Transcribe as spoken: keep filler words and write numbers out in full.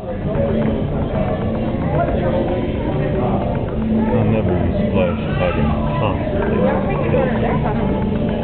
I'll never use splash if I can constantly help.